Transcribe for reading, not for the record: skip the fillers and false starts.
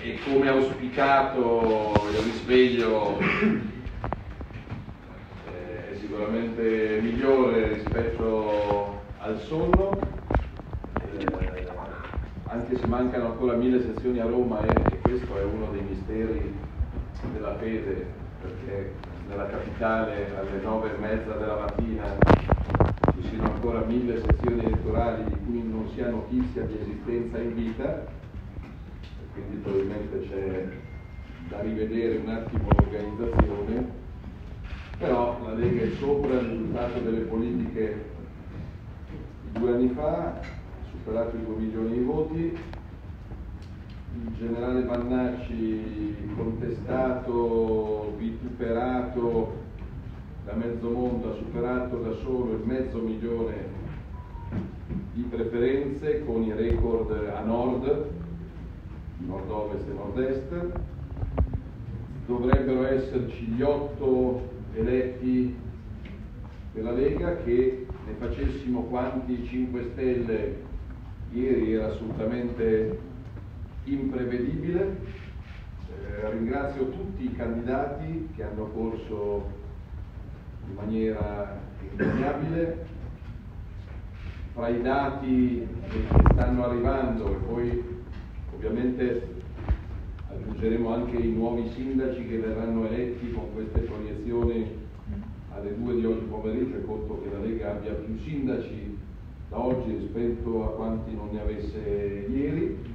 e come auspicato il risveglio è sicuramente migliore rispetto al sonno, anche se mancano ancora 1000 sezioni a Roma e questo è uno dei misteri della fede, perché nella capitale alle 9:30 della mattina ci siano ancora 1000 sezioni elettorali di cui non si ha notizia di esistenza in vita, e quindi probabilmente c'è da rivedere un attimo l'organizzazione, però la Lega è sopra il risultato delle politiche di 2 anni fa, ha superato i 2 milioni di voti. Il generale Vannacci, contestato, vituperato da mezzo mondo, ha superato da solo il 500.000 di preferenze, con i record a nord, nord-ovest e nord-est. Dovrebbero esserci gli 8 eletti della Lega, che ne facessimo quanti 5 Stelle ieri era assolutamente imprevedibile. Ringrazio tutti i candidati che hanno corso in maniera incomiabile. Fra i dati che stanno arrivando, e poi ovviamente aggiungeremo anche i nuovi sindaci che verranno eletti con queste proiezioni alle 2 di oggi pomeriggio, e conto che la Lega abbia più sindaci da oggi rispetto a quanti non ne avesse ieri.